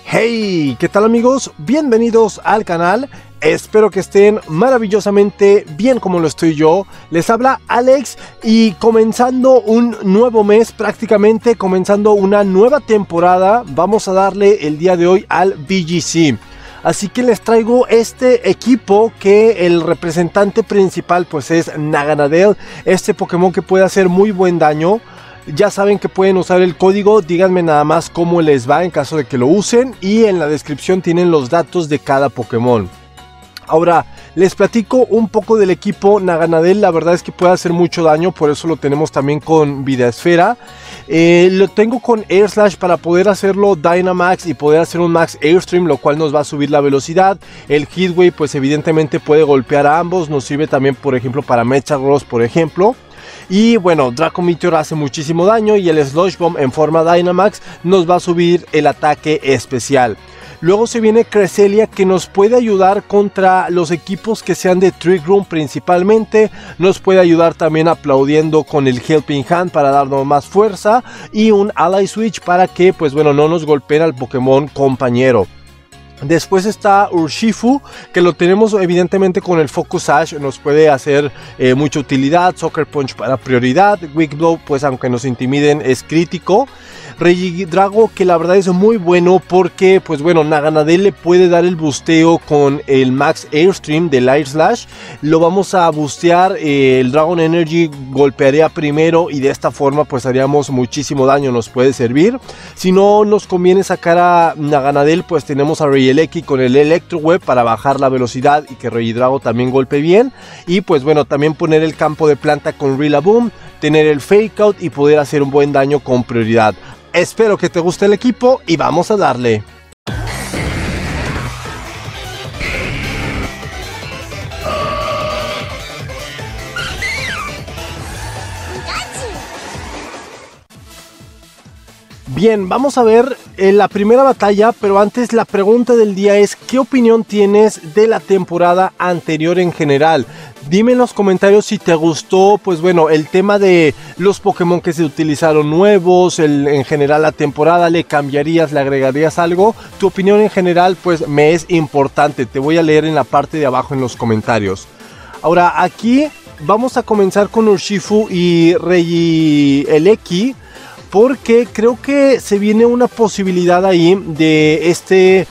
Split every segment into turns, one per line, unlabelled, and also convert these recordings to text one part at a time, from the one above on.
Hey, ¿qué tal amigos? Bienvenidos al canal. Espero que estén maravillosamente bien como lo estoy yo. Les habla Alex y comenzando un nuevo mes, prácticamente comenzando una nueva temporada, vamos a darle el día de hoy al VGC. Así que les traigo este equipo que el representante principal pues es Naganadel, este Pokémon que puede hacer muy buen daño. Ya saben que pueden usar el código, díganme nada más cómo les va en caso de que lo usen y en la descripción tienen los datos de cada Pokémon. Ahora, les platico un poco del equipo Naganadel, la verdad es que puede hacer mucho daño, por eso lo tenemos también con Vida Esfera. Lo tengo con Air Slash para poder hacerlo Dynamax y poder hacer un Max Airstream, lo cual nos va a subir la velocidad. El Heatwave pues evidentemente puede golpear a ambos, nos sirve también por ejemplo para Metagross por ejemplo. Y bueno, Draco Meteor hace muchísimo daño y el Slush Bomb en forma Dynamax nos va a subir el ataque especial. Luego se viene Cresselia que nos puede ayudar contra los equipos que sean de Trick Room principalmente. Nos puede ayudar también aplaudiendo con el Helping Hand para darnos más fuerza. Y un Ally Switch para que pues bueno no nos golpeen al Pokémon compañero. Después está Urshifu, que lo tenemos evidentemente con el Focus Sash, nos puede hacer mucha utilidad. Sucker Punch para prioridad, Weak Blow pues aunque nos intimiden es crítico. Regidrago que la verdad es muy bueno porque pues bueno Naganadel le puede dar el busteo con el Max Airstream del Air Slash. Lo vamos a bustear, el Dragon Energy golpearía primero y de esta forma pues haríamos muchísimo daño, nos puede servir. Si no nos conviene sacar a Naganadel pues tenemos a Regieleki con el Electro Web para bajar la velocidad y que Regidrago también golpe bien. Y pues bueno también poner el campo de planta con Rillaboom, tener el Fake Out y poder hacer un buen daño con prioridad. Espero que te guste el equipo y vamos a darle. Bien, vamos a ver la primera batalla, pero antes la pregunta del día es ¿qué opinión tienes de la temporada anterior en general? Dime en los comentarios si te gustó, pues bueno, el tema de los Pokémon que se utilizaron nuevos, en general la temporada, ¿le cambiarías, le agregarías algo? Tu opinión en general pues me es importante, te voy a leer en la parte de abajo en los comentarios. Ahora aquí vamos a comenzar con Urshifu y Regieleki, porque creo que se viene una posibilidad ahí de este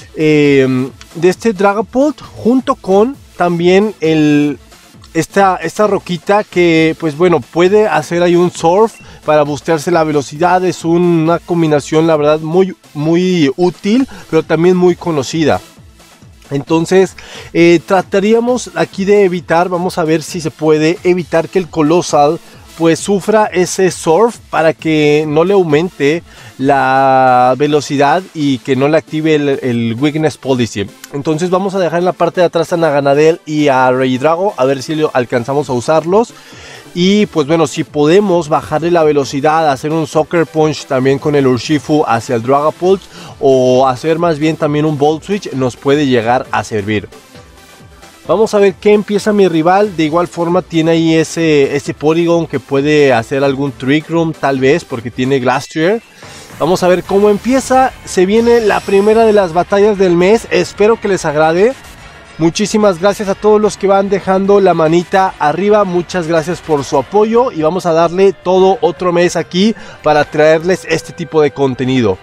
Dragapult junto con también esta roquita que pues bueno puede hacer ahí un surf para boostearse la velocidad. Es una combinación la verdad muy útil, pero también muy conocida. Entonces trataríamos aquí de evitar, vamos a ver si se puede evitar que el Coalossal pues sufra ese surf para que no le aumente la velocidad y que no le active el Weakness Policy. Entonces vamos a dejar en la parte de atrás a Naganadel y a Regidrago a ver si alcanzamos a usarlos. Y pues bueno, si podemos bajarle la velocidad, hacer un Sucker Punch también con el Urshifu hacia el Dragapult o hacer más bien también un Volt Switch nos puede llegar a servir. Vamos a ver qué empieza mi rival. De igual forma tiene ahí ese Porygon que puede hacer algún Trick Room tal vez porque tiene Glastrier. Vamos a ver cómo empieza. Se viene la primera de las batallas del mes. Espero que les agrade. Muchísimas gracias a todos los que van dejando la manita arriba. Muchas gracias por su apoyo. Y vamos a darle todo otro mes aquí para traerles este tipo de contenido.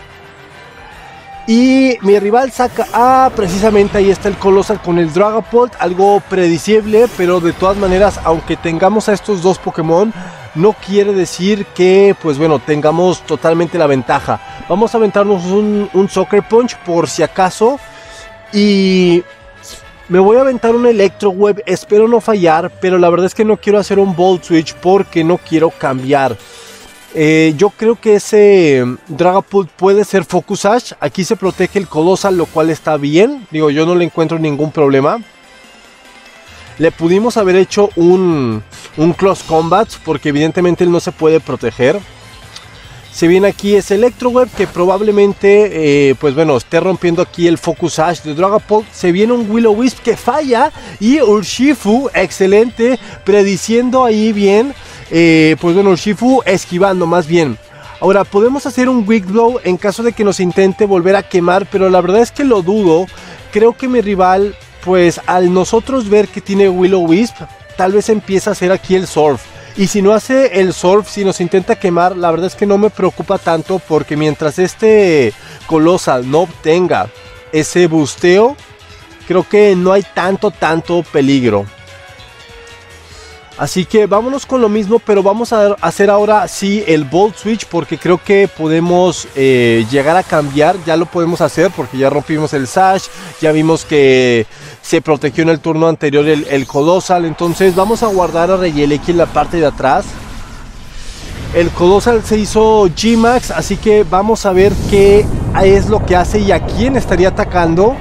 Y mi rival saca precisamente ahí está el Coalossal con el Dragapult, algo predecible, pero de todas maneras, aunque tengamos a estos dos Pokémon, no quiere decir que, pues bueno, tengamos totalmente la ventaja. Vamos a aventarnos un Sucker Punch por si acaso, y me voy a aventar un Electro Web, espero no fallar, pero la verdad es que no quiero hacer un Volt Switch porque no quiero cambiar. Yo creo que ese Dragapult puede ser Focus Sash. Aquí se protege el Coalossal, lo cual está bien. Digo, yo no le encuentro ningún problema. Le pudimos haber hecho un Close Combat, porque evidentemente él no se puede proteger. Se viene aquí ese Electro Web que probablemente, pues bueno, esté rompiendo aquí el Focus Sash de Dragapult. Se viene un Will-O-Wisp que falla y Urshifu, excelente, prediciendo ahí bien. Pues bueno, Urshifu esquivando más bien. Ahora, podemos hacer un Weak Blow en caso de que nos intente volver a quemar, pero la verdad es que lo dudo. Creo que mi rival, pues al nosotros ver que tiene Will-O-Wisp, tal vez empieza a hacer aquí el Surf. Y si no hace el Surf, si nos intenta quemar, la verdad es que no me preocupa tanto, porque mientras este Coalossal no obtenga ese busteo, creo que no hay tanto peligro. Así que vámonos con lo mismo, pero vamos a hacer ahora sí el Volt Switch, porque creo que podemos llegar a cambiar. Ya lo podemos hacer porque ya rompimos el Sash, ya vimos que se protegió en el turno anterior el Coalossal. Entonces vamos a guardar a Regieleki en la parte de atrás. El Coalossal se hizo G-Max, así que vamos a ver qué es lo que hace y a quién estaría atacando.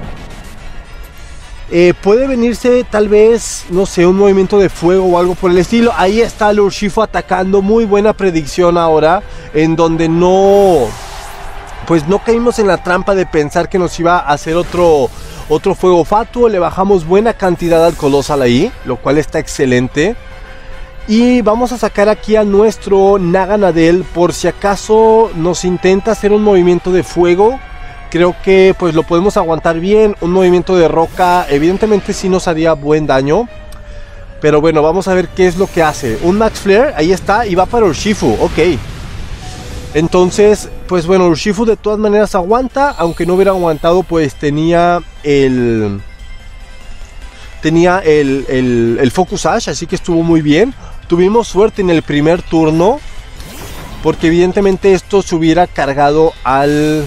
Puede venirse tal vez, no sé, un movimiento de fuego o algo por el estilo. Ahí está el Urshifu atacando. Muy buena predicción ahora, en donde no caímos en la trampa de pensar que nos iba a hacer otro fuego fatuo. Le bajamos buena cantidad al Coalossal ahí, lo cual está excelente. Y vamos a sacar aquí a nuestro Naganadel por si acaso nos intenta hacer un movimiento de fuego. Creo que pues lo podemos aguantar bien. Un movimiento de roca evidentemente sí nos haría buen daño. Pero bueno, vamos a ver qué es lo que hace. Un Max Flare, ahí está, y va para Urshifu, ok. Entonces, pues bueno, Urshifu de todas maneras aguanta. Aunque no hubiera aguantado, pues tenía el Focus Sash, así que estuvo muy bien. Tuvimos suerte en el primer turno, porque evidentemente esto se hubiera cargado al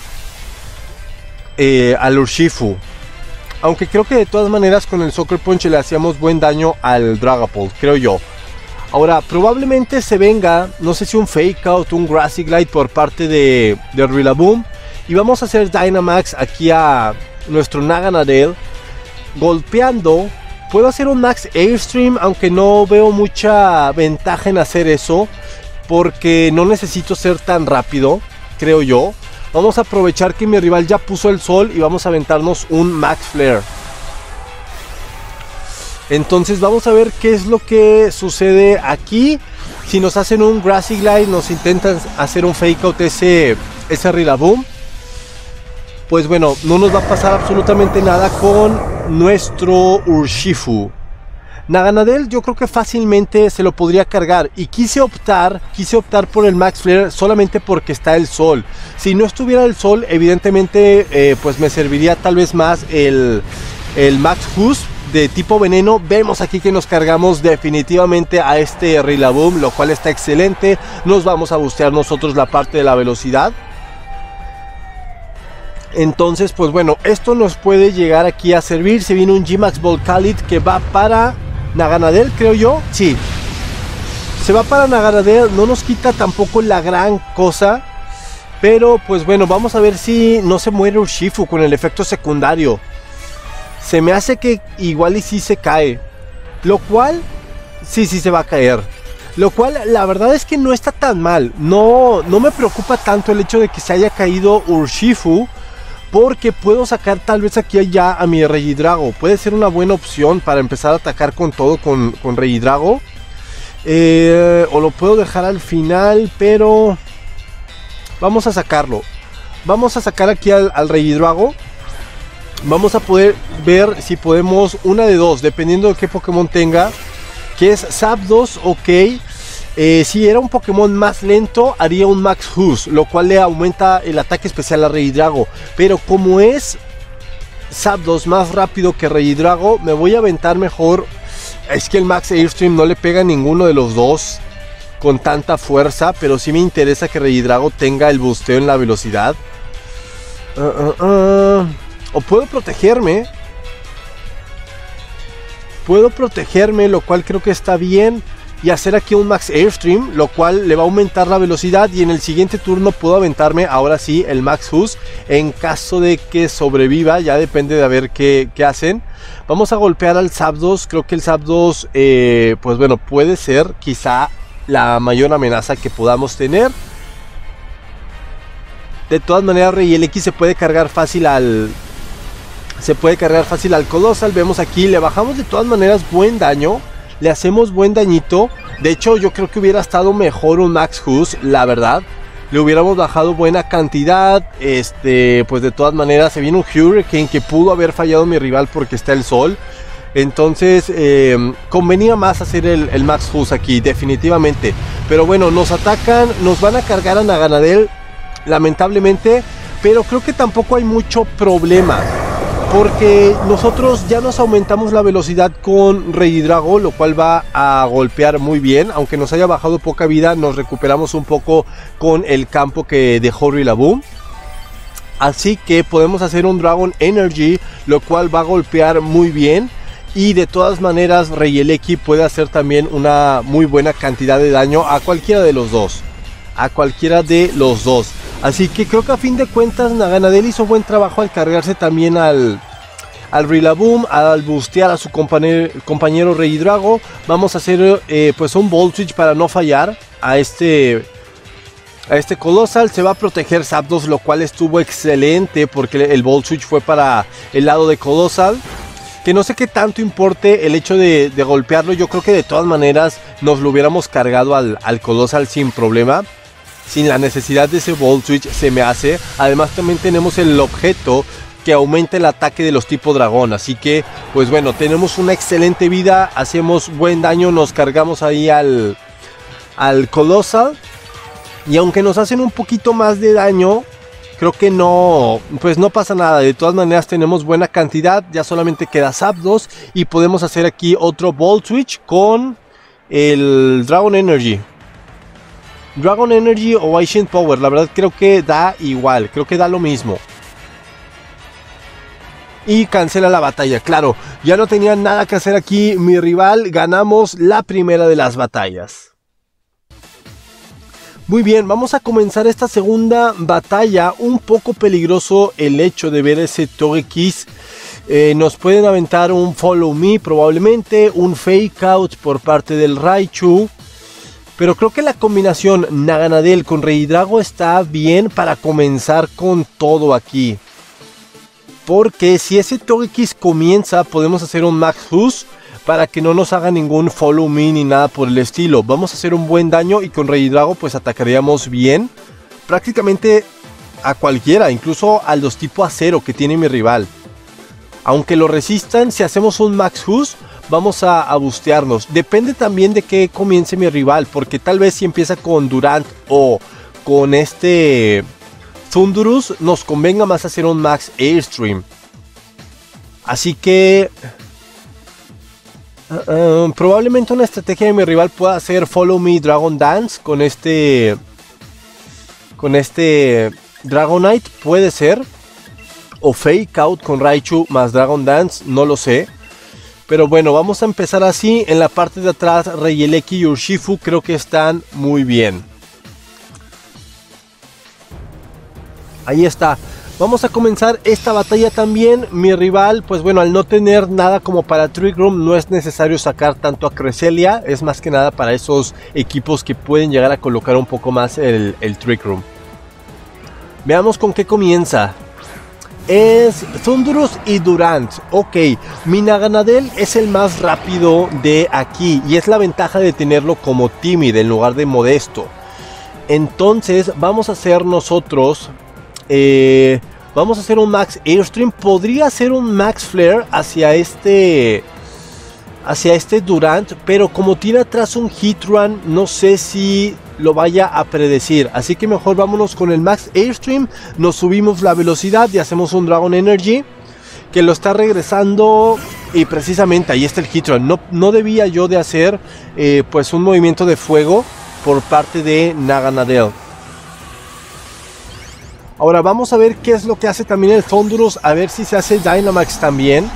Urshifu. Aunque creo que de todas maneras con el Sucker Punch le hacíamos buen daño al Dragapult, creo yo. Ahora, probablemente se venga, no sé si un Fake Out, un Grassy Glide por parte de Rillaboom. Y vamos a hacer Dynamax aquí a nuestro Naganadel, golpeando. Puedo hacer un Max Airstream, aunque no veo mucha ventaja en hacer eso, porque no necesito ser tan rápido, creo yo. Vamos a aprovechar que mi rival ya puso el sol y vamos a aventarnos un Max Flare. Entonces vamos a ver qué es lo que sucede aquí. Si nos hacen un Grassy Glide, nos intentan hacer un Fake Out ese Rillaboom, pues bueno, no nos va a pasar absolutamente nada con nuestro Urshifu. Naganadel yo creo que fácilmente se lo podría cargar, y quise optar por el Max Flare solamente porque está el sol. Si no estuviera el sol, evidentemente pues me serviría tal vez más el Max Hus de tipo veneno. Vemos aquí que nos cargamos definitivamente a este Rillaboom, lo cual está excelente. Nos vamos a bustear nosotros la parte de la velocidad. Entonces pues bueno, esto nos puede llegar aquí a servir. Se viene un G-Max Volcalith que va para Naganadel, creo yo. Sí, se va para Naganadel. No nos quita tampoco la gran cosa, pero pues bueno, vamos a ver si no se muere Urshifu con el efecto secundario. Se me hace que igual y sí se cae, lo cual sí se va a caer. Lo cual la verdad es que no está tan mal. No me preocupa tanto el hecho de que se haya caído Urshifu, porque puedo sacar tal vez aquí allá a mi Regidrago. Puede ser una buena opción para empezar a atacar con todo con Regidrago. O lo puedo dejar al final, pero vamos a sacarlo. Vamos a sacar aquí al Regidrago. Vamos a poder ver si podemos una de dos, dependiendo de qué Pokémon tenga, que es Zapdos, ok. Si era un Pokémon más lento, haría un Max Hus, lo cual le aumenta el ataque especial a Regidrago. Pero como es Zapdos más rápido que Regidrago, me voy a aventar mejor. Es que el Max Airstream no le pega a ninguno de los dos con tanta fuerza, pero sí me interesa que Regidrago tenga el busteo en la velocidad. O puedo protegerme. Lo cual creo que está bien. Y hacer aquí un Max Airstream, lo cual le va a aumentar la velocidad. Y en el siguiente turno puedo aventarme ahora sí el Max Hus, en caso de que sobreviva. Ya depende de a ver qué hacen. Vamos a golpear al Zapdos. Creo que el Zapdos pues bueno, puede ser quizá la mayor amenaza que podamos tener. De todas maneras, Regieleki se puede cargar fácil al Coalossal. Vemos aquí, le bajamos de todas maneras buen daño. Le hacemos buen dañito. De hecho, yo creo que hubiera estado mejor un Max Hus, la verdad. le hubiéramos bajado buena cantidad. Pues de todas maneras se viene un Hurricane que pudo haber fallado mi rival porque está el sol. Entonces convenía más hacer el Max Fuse aquí, definitivamente. Pero bueno, nos atacan, nos van a cargar a Naganadel, lamentablemente. Pero creo que tampoco hay mucho problema, porque nosotros ya nos aumentamos la velocidad con Regidrago, lo cual va a golpear muy bien. Aunque nos haya bajado poca vida, nos recuperamos un poco con el campo que dejó Rillaboom. Así que podemos hacer un Dragon Energy, lo cual va a golpear muy bien. Y de todas maneras Regieleki puede hacer también una muy buena cantidad de daño a cualquiera de los dos. Así que creo que a fin de cuentas Naganadel hizo buen trabajo al cargarse también al Rillaboom, al bustear a su compañero Regidrago. Vamos a hacer pues un Volt Switch para no fallar a este Colossal. Se va a proteger Zapdos, lo cual estuvo excelente porque el Volt Switch fue para el lado de Colossal. Que no sé qué tanto importe el hecho de golpearlo. Yo creo que de todas maneras nos lo hubiéramos cargado al Colossal sin problema, sin la necesidad de ese Volt Switch, se me hace. Además también tenemos el objeto que aumenta el ataque de los tipo dragón. Así que pues bueno, tenemos una excelente vida, hacemos buen daño, nos cargamos ahí al Colossal. Y aunque nos hacen un poquito más de daño, creo que no, pues no pasa nada. De todas maneras tenemos buena cantidad, ya solamente queda Zapdos. Y podemos hacer aquí otro Volt Switch con el Dragon Energy. Dragon Energy o Ancient Power, la verdad creo que da igual, creo que da lo mismo. Y cancela la batalla, claro, ya no tenía nada que hacer aquí mi rival, ganamos la primera de las batallas. Muy bien, vamos a comenzar esta segunda batalla. Un poco peligroso el hecho de ver ese Togekiss. Nos pueden aventar un Follow Me probablemente, un Fake Out por parte del Raichu. Pero creo que la combinación Naganadel con Regidrago está bien para comenzar con todo aquí. Porque si ese Togekiss comienza, podemos hacer un Max Fuse para que no nos haga ningún Follow Me ni nada por el estilo. Vamos a hacer un buen daño y con Regidrago pues atacaríamos bien. Prácticamente a cualquiera, incluso a los tipo acero que tiene mi rival. Aunque lo resistan, si hacemos un Max Fuse, vamos a bustearnos. Depende también de que comience mi rival, porque tal vez si empieza con Durant o con este Thundurus, nos convenga más hacer un Max Airstream. Así que probablemente una estrategia de mi rival pueda hacer Follow Me Dragon Dance con este Dragonite, puede ser. O Fake Out con Raichu más Dragon Dance, no lo sé. Pero bueno, vamos a empezar así. En la parte de atrás, Regieleki y Urshifu creo que están muy bien. Ahí está. Vamos a comenzar esta batalla también. Mi rival, pues bueno, al no tener nada como para Trick Room, no es necesario sacar tanto a Cresselia. Es más que nada para esos equipos que pueden llegar a colocar un poco más el Trick Room. Veamos con qué comienza. Es Thundurus y Durant. Ok, mi Naganadel es el más rápido de aquí y es la ventaja de tenerlo como tímido en lugar de modesto. Entonces vamos a hacer nosotros vamos a hacer un Max Airstream. Podría ser un Max Flare hacia este Durant, pero como tiene atrás un Heatran, no sé si lo vaya a predecir. Así que mejor vámonos con el Max Airstream. Nos subimos la velocidad y hacemos un Dragon Energy que lo está regresando. Y precisamente ahí está el Heatran. No debía yo de hacer pues un movimiento de fuego por parte de Naganadel. Ahora vamos a ver qué es lo que hace también el Thundurus. A ver si se hace Dynamax también.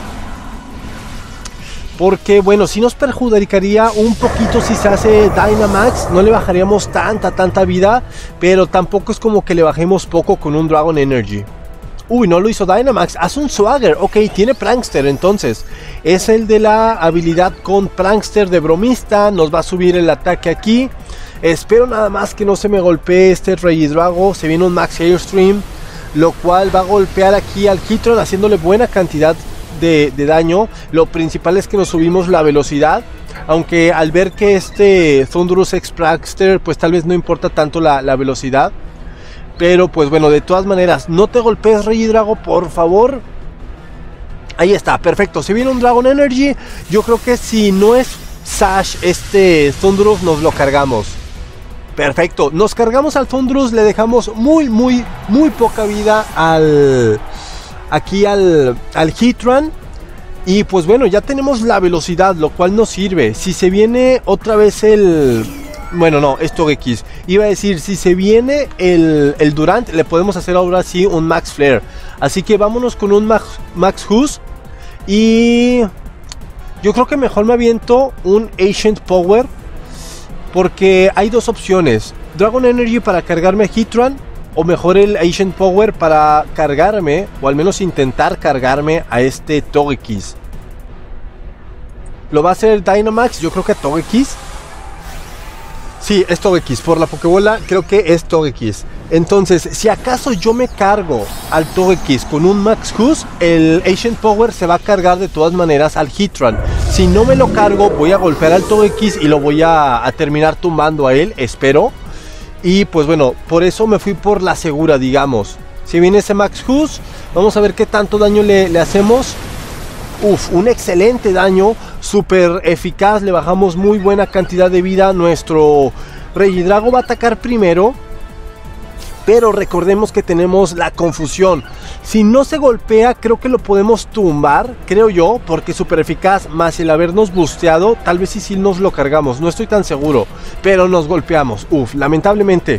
Porque bueno, si nos perjudicaría un poquito si se hace Dynamax. No le bajaríamos tanta vida. Pero tampoco es como que le bajemos poco con un Dragon Energy. Uy, no lo hizo Dynamax. Hace un Swagger. Ok, tiene Prankster entonces. Es el de la habilidad con Prankster de bromista. Nos va a subir el ataque aquí. Espero nada más que no se me golpee este Regidrago. Se viene un Max Airstream, lo cual va a golpear aquí al Heatran haciéndole buena cantidad de daño. Lo principal es que nos subimos la velocidad. Aunque al ver que este Thundurus Extractor pues tal vez no importa tanto la velocidad. Pero pues bueno, de todas maneras, no te golpees, Regidrago, por favor. Ahí está, perfecto. Se viene un Dragon Energy. Yo creo que si no es Sash este Thundurus, nos lo cargamos. Perfecto, nos cargamos al Thundurus. Le dejamos muy poca vida al Heatran. Y pues bueno, ya tenemos la velocidad, lo cual nos sirve. Si se viene otra vez el... Bueno, no, es Togekiss. Iba a decir, si se viene el Durant, le podemos hacer ahora sí un Max Flare. Así que vámonos con un Max Hus. Y yo creo que mejor me aviento un Ancient Power, porque hay dos opciones: Dragon Energy para cargarme a Heatran, o mejor el Ancient Power para cargarme, o al menos intentar cargarme a este Togekiss. ¿Lo va a hacer Dynamax? Yo creo que a Togekiss. Sí, es Togekiss. Por la Pokébola creo que es Togekiss. Entonces, si acaso yo me cargo al Togekiss con un Max Hus, el Ancient Power se va a cargar de todas maneras al Heatran. Si no me lo cargo, voy a golpear al Togekiss y lo voy a terminar tumbando a él, espero. Y pues bueno, por eso me fui por la segura, digamos. Si viene ese Max Hus, vamos a ver qué tanto daño le hacemos. Uf, un excelente daño, súper eficaz, le bajamos muy buena cantidad de vida. Nuestro Regidrago va a atacar primero, pero recordemos que tenemos la confusión. Si no se golpea, creo que lo podemos tumbar, creo yo, porque es súper eficaz, más el habernos busteado, tal vez sí nos lo cargamos, no estoy tan seguro, pero nos golpeamos. Uf, lamentablemente.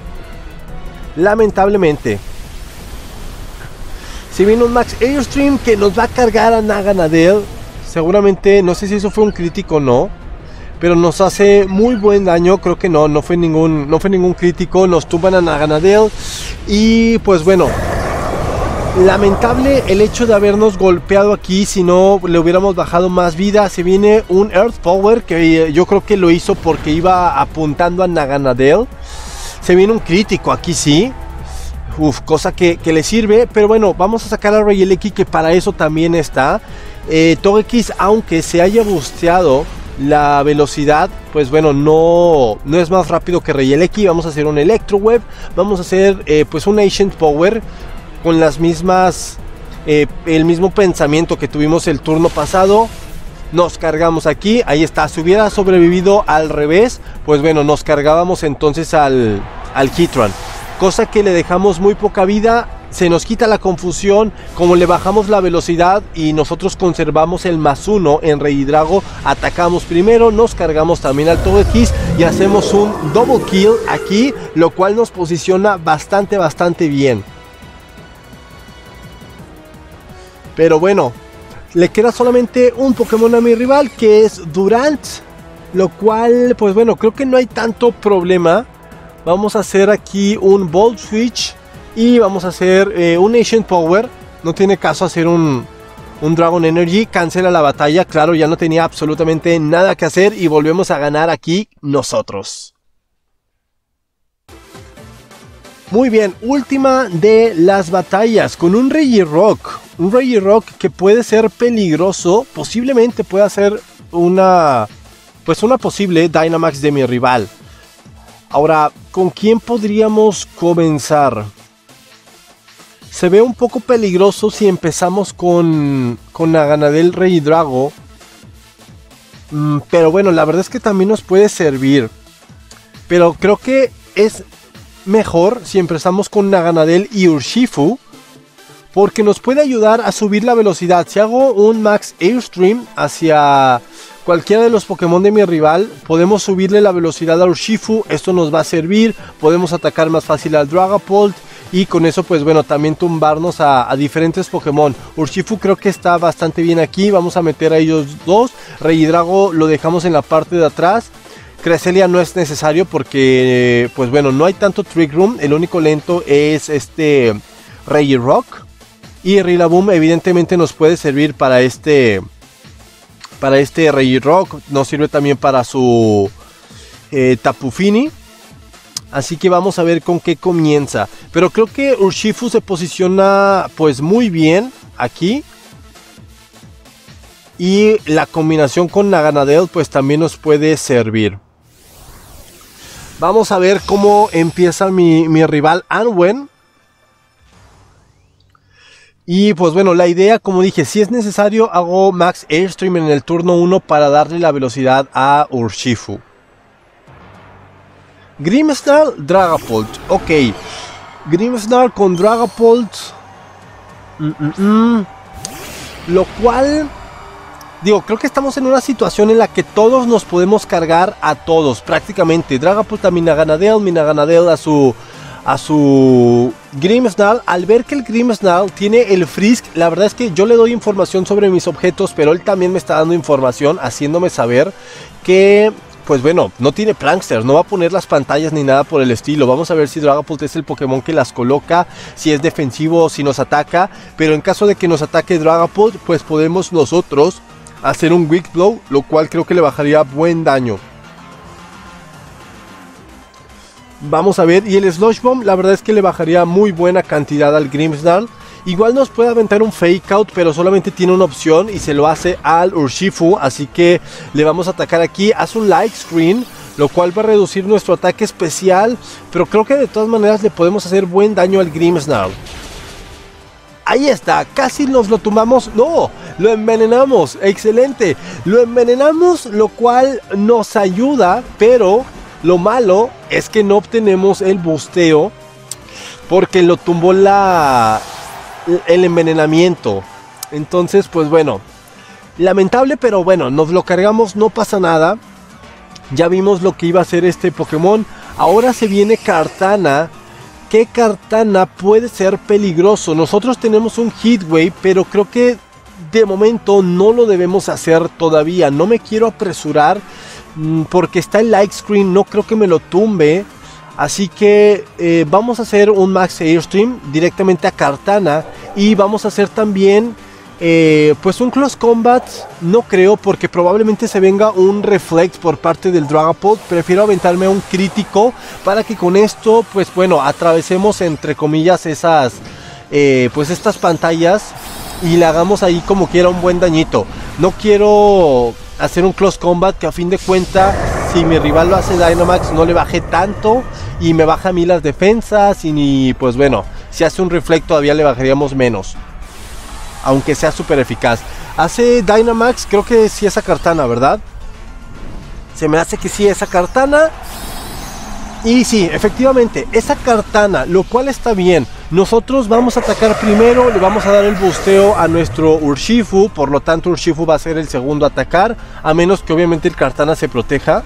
Si viene un Max Airstream que nos va a cargar a Naganadel, seguramente, no sé si eso fue un crítico o no, pero nos hace muy buen daño. Creo que no fue ningún crítico. Nos tumban a Naganadel. Y pues bueno, lamentable el hecho de habernos golpeado aquí. Si no le hubiéramos bajado más vida. Se viene un Earth Power, que yo creo que lo hizo porque iba apuntando a Naganadel. Se viene un crítico aquí, sí. Uf, cosa que le sirve. Pero bueno, vamos a sacar a Regieleki, que para eso también está. Togekiss, aunque se haya busteado la velocidad, pues bueno, no es más rápido que Regieleki. Vamos a hacer un Electro Web. Vamos a hacer pues un Ancient Power con las mismas el mismo pensamiento que tuvimos el turno pasado. Nos cargamos aquí, ahí está. Si hubiera sobrevivido al revés, pues bueno, nos cargábamos entonces al Heatran, cosa que le dejamos muy poca vida. Se nos quita la confusión, como le bajamos la velocidad y nosotros conservamos el +1 en Regidrago. Atacamos primero, nos cargamos también al Togekiss y hacemos un double kill aquí, lo cual nos posiciona bastante bien. Pero bueno, le queda solamente un Pokémon a mi rival, que es Durant, lo cual pues bueno, creo que no hay tanto problema. Vamos a hacer aquí un Volt Switch y vamos a hacer un Ancient Power. No tiene caso hacer un Dragon Energy. Cancela la batalla, claro, ya no tenía absolutamente nada que hacer y volvemos a ganar aquí nosotros. Muy bien, última de las batallas con un Regirock. Un Regirock que puede ser peligroso, posiblemente pueda ser una posible Dynamax de mi rival. Ahora, ¿con quién podríamos comenzar? Se ve un poco peligroso si empezamos con Naganadel Regidrago. Pero bueno, la verdad es que también nos puede servir. Pero creo que es mejor si empezamos con Naganadel y Urshifu, porque nos puede ayudar a subir la velocidad. Si hago un Max Airstream hacia cualquiera de los Pokémon de mi rival, podemos subirle la velocidad a Urshifu. Esto nos va a servir. Podemos atacar más fácil al Dragapult y con eso pues bueno, también tumbarnos a diferentes Pokémon. Urshifu creo que está bastante bien aquí. Vamos a meter a ellos dos. Regidrago lo dejamos en la parte de atrás. Cresselia no es necesario porque pues bueno, no hay tanto Trick Room. El único lento es este Regirock. Y Rillaboom evidentemente nos puede servir para este Regirock. Nos sirve también para su Tapu Fini. Así que vamos a ver con qué comienza. Pero creo que Urshifu se posiciona pues muy bien aquí. Y la combinación con Naganadel pues también nos puede servir. Vamos a ver cómo empieza mi rival Anwen. Y pues bueno, la idea, como dije, si es necesario hago Max Airstream en el turno 1 para darle la velocidad a Urshifu. Grimmsnarl, Dragapult. Ok. Grimmsnarl con Dragapult. Lo cual... Digo, creo que estamos en una situación en la que todos nos podemos cargar a todos, prácticamente. Dragapult a Minaganadel a su Grimmsnarl. Al ver que el Grimmsnarl tiene el Frisk, la verdad es que yo le doy información sobre mis objetos, pero él también me está dando información, haciéndome saber que, pues bueno, no tiene Prankster, no va a poner las pantallas ni nada por el estilo. Vamos a ver si Dragapult es el Pokémon que las coloca, si es defensivo o si nos ataca. Pero en caso de que nos ataque Dragapult, pues podemos nosotros hacer un Weak Blow, lo cual creo que le bajaría buen daño. Vamos a ver, y el Slush Bomb la verdad es que le bajaría muy buena cantidad al Grimmsnarl. Igual nos puede aventar un Fake Out, pero solamente tiene una opción y se lo hace al Urshifu, así que le vamos a atacar aquí. Hace un Light Screen, lo cual va a reducir nuestro ataque especial, pero creo que de todas maneras le podemos hacer buen daño al Grimmsnarl. Ahí está, casi nos lo tumbamos. No, lo envenenamos, excelente. Lo envenenamos, lo cual nos ayuda, pero lo malo es que no obtenemos el busteo porque lo tumbó el envenenamiento. Entonces, pues bueno, lamentable, pero bueno, nos lo cargamos, no pasa nada. Ya vimos lo que iba a hacer este Pokémon. Ahora se viene Kartana. Que Kartana puede ser peligroso. Nosotros tenemos un Heatwave, pero creo que de momento no lo debemos hacer todavía. No me quiero apresurar porque está el Light Screen, no creo que me lo tumbe. Así que vamos a hacer un Max Airstream directamente a Kartana. Y vamos a hacer también pues un Close Combat. No creo, porque probablemente se venga un Reflect por parte del Dragapult. Prefiero aventarme a un crítico para que con esto, pues bueno, atravesemos entre comillas esas pues estas pantallas y le hagamos ahí como quiera un buen dañito. No quiero hacer un Close Combat que a fin de cuentas, si mi rival lo hace Dynamax, no le baje tanto y me baja a mí las defensas. Y pues bueno, si hace un Reflect todavía le bajaríamos menos, aunque sea súper eficaz. Hace Dynamax, creo que sí es a Kartana, ¿verdad? Se me hace que sí es a Kartana. Y sí, efectivamente, es a Kartana, lo cual está bien. Nosotros vamos a atacar primero, le vamos a dar el busteo a nuestro Urshifu. Por lo tanto, Urshifu va a ser el segundo a atacar, a menos que obviamente el Kartana se proteja.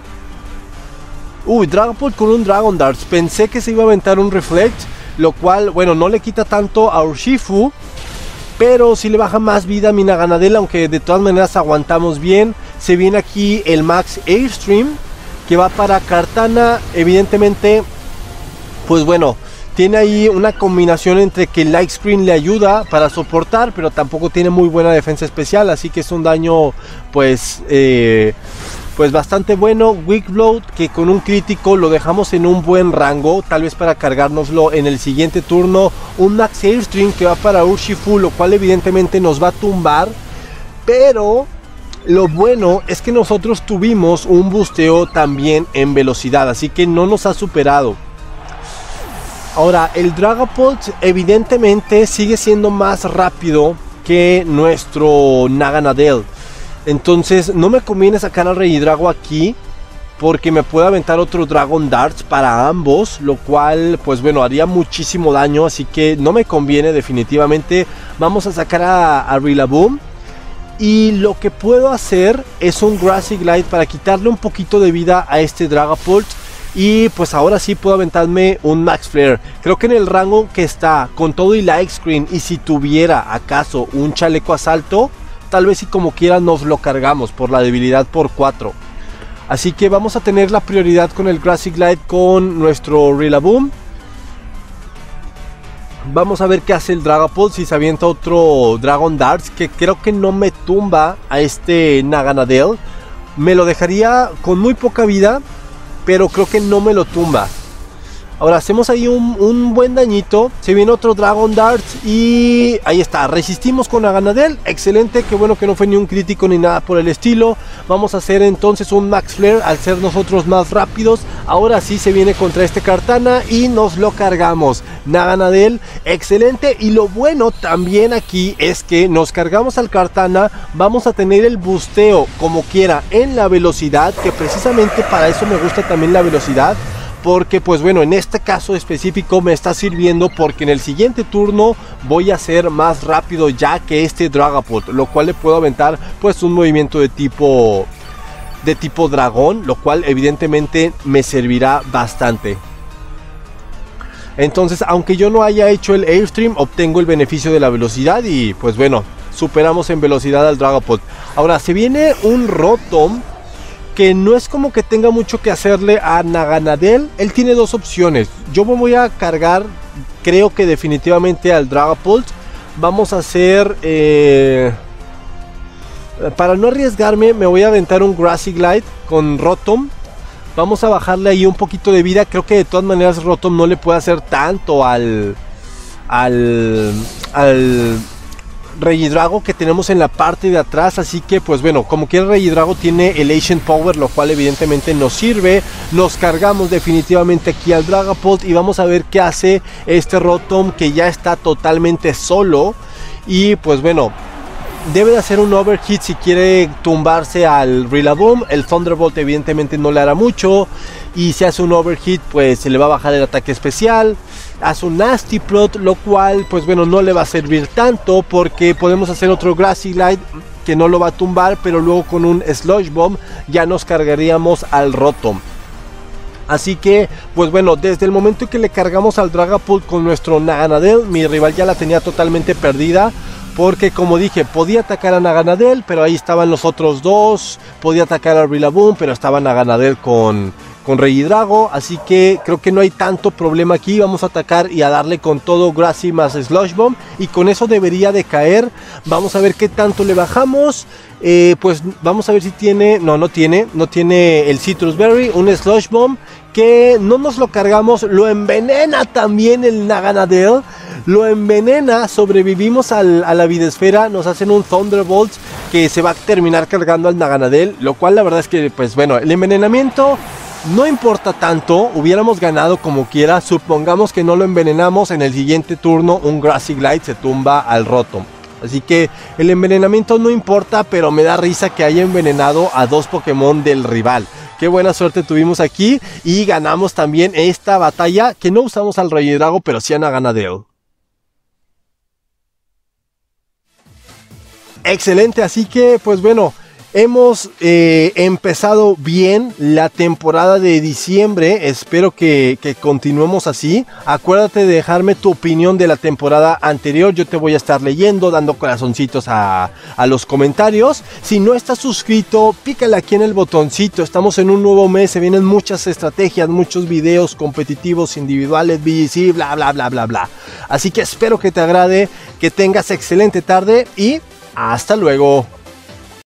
Uy, Dragapult con un Dragon Darts. Pensé que se iba a aventar un Reflect, lo cual, bueno, no le quita tanto a Urshifu, pero sí le baja más vida a Minaganadel, aunque de todas maneras aguantamos bien. Se viene aquí el Max Airstream, que va para Kartana. Evidentemente, pues bueno, tiene ahí una combinación entre que el Light Screen le ayuda para soportar, pero tampoco tiene muy buena defensa especial, así que es un daño pues bastante bueno. Weak Blow, que con un crítico lo dejamos en un buen rango, tal vez para cargárnoslo en el siguiente turno. Un Max Airstream que va para Urshifu, lo cual evidentemente nos va a tumbar, pero lo bueno es que nosotros tuvimos un busteo también en velocidad, así que no nos ha superado. Ahora, el Dragapult evidentemente sigue siendo más rápido que nuestro Naganadel. Entonces no me conviene sacar al Regidrago aquí, porque me puede aventar otro Dragon Darts para ambos, lo cual pues bueno, haría muchísimo daño, así que no me conviene definitivamente. Vamos a sacar a Rillaboom, y lo que puedo hacer es un Grassy Glide para quitarle un poquito de vida a este Dragapult. Y pues ahora sí puedo aventarme un Max Flare. Creo que en el rango que está, con todo y Light Screen, y si tuviera acaso un Chaleco Asalto, tal vez si como quiera nos lo cargamos por la debilidad por 4. Así que vamos a tener la prioridad con el Grassy Glide con nuestro Rillaboom. Vamos a ver qué hace el Dragapult, si se avienta otro Dragon Darts, que creo que no me tumba a este Naganadel. Me lo dejaría con muy poca vida, pero creo que no me lo tumba. Ahora hacemos ahí un buen dañito. Se viene otro Dragon Dart y ahí está. Resistimos con Naganadel. Excelente. Qué bueno que no fue ni un crítico ni nada por el estilo. Vamos a hacer entonces un Max Flare al ser nosotros más rápidos. Ahora sí se viene contra este Kartana y nos lo cargamos. Naganadel, excelente. Y lo bueno también aquí es que nos cargamos al Kartana. Vamos a tener el busteo como quiera en la velocidad, que precisamente para eso me gusta también la velocidad. Porque pues bueno, en este caso específico me está sirviendo porque en el siguiente turno voy a ser más rápido ya que este Dragapult, lo cual le puedo aventar pues un movimiento de tipo dragón, lo cual evidentemente me servirá bastante. Entonces, aunque yo no haya hecho el Airstream, obtengo el beneficio de la velocidad y pues bueno, superamos en velocidad al Dragapult. Ahora se viene un Rotom que no es como que tenga mucho que hacerle a Naganadel. Él tiene dos opciones. Yo me voy a cargar, creo que definitivamente al Dragapult. Vamos a hacer... para no arriesgarme, me voy a aventar un Grassy Glide con Rotom. Vamos a bajarle ahí un poquito de vida. Creo que de todas maneras Rotom no le puede hacer tanto al Regidrago que tenemos en la parte de atrás, así que pues bueno, como quiera Regidrago tiene el Ancient Power, lo cual evidentemente nos sirve. Nos cargamos definitivamente aquí al Dragapult y vamos a ver qué hace este Rotom que ya está totalmente solo. Y pues bueno, debe de hacer un overhit si quiere tumbarse al Rillaboom. El Thunderbolt evidentemente no le hará mucho. Y si hace un overhit pues se le va a bajar el ataque especial. Hace un Nasty Plot, lo cual pues bueno no le va a servir tanto porque podemos hacer otro Grassy Glide que no lo va a tumbar, pero luego con un Sludge Bomb ya nos cargaríamos al Rotom. Así que pues bueno, desde el momento que le cargamos al Dragapult con nuestro Naganadel, mi rival ya la tenía totalmente perdida. Porque como dije, podía atacar a Naganadel, pero ahí estaban los otros dos. Podía atacar a Rillaboom, pero estaba Naganadel con Regidrago. Así que creo que no hay tanto problema aquí. Vamos a atacar y a darle con todo Grassy más Sludge Bomb. Y con eso debería de caer. Vamos a ver qué tanto le bajamos. Pues vamos a ver si tiene... No tiene el Citrus Berry. Un Sludge Bomb que no nos lo cargamos. Lo envenena también el Naganadel. Lo envenena, sobrevivimos a la Videsfera, nos hacen un Thunderbolt que se va a terminar cargando al Naganadel, lo cual la verdad es que pues bueno, el envenenamiento no importa tanto, hubiéramos ganado como quiera. Supongamos que no lo envenenamos, en el siguiente turno un Grassy Glide se tumba al Rotom. Así que el envenenamiento no importa, pero me da risa que haya envenenado a dos Pokémon del rival. Qué buena suerte tuvimos aquí y ganamos también esta batalla que no usamos al Regidrago, pero sí a Naganadel. Excelente, así que pues bueno, hemos empezado bien la temporada de diciembre. Espero que continuemos así. Acuérdate de dejarme tu opinión de la temporada anterior. Yo te voy a estar leyendo, dando corazoncitos a los comentarios. Si no estás suscrito, pícale aquí en el botoncito. Estamos en un nuevo mes, se vienen muchas estrategias, muchos videos competitivos, individuales, VGC, bla bla bla bla bla. Así que espero que te agrade, que tengas excelente tarde y hasta luego.